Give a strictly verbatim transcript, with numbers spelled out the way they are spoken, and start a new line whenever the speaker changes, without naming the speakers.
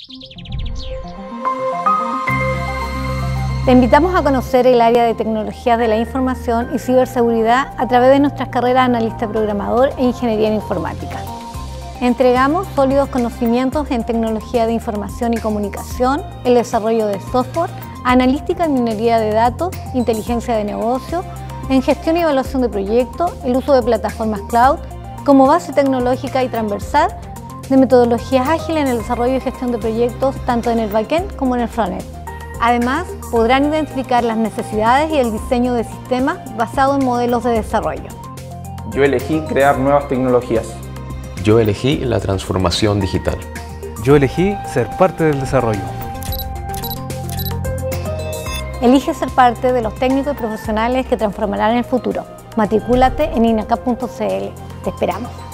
Te invitamos a conocer el área de tecnologías de la información y ciberseguridad a través de nuestras carreras analista programador e ingeniería en informática. Entregamos sólidos conocimientos en tecnología de información y comunicación, el desarrollo de software, analítica y minería de datos, inteligencia de negocio, en gestión y evaluación de proyectos, el uso de plataformas cloud, como base tecnológica y transversal de metodologías ágiles en el desarrollo y gestión de proyectos tanto en el backend como en el frontend. Además, podrán identificar las necesidades y el diseño de sistemas basados en modelos de desarrollo.
Yo elegí crear nuevas tecnologías.
Yo elegí la transformación digital.
Yo elegí ser parte del desarrollo.
Elige ser parte de los técnicos y profesionales que transformarán el futuro. Matricúlate en inacap punto c l. Te esperamos.